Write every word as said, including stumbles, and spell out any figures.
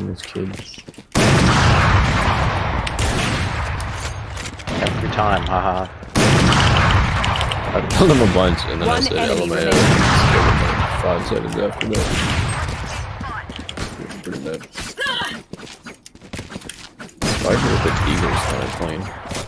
this kid. Every time, haha. I killed him a bunch and then One I said enemy L M A O remaining. and killed him like five seconds after that. Pretty bad. Spider with the Eagles now playing.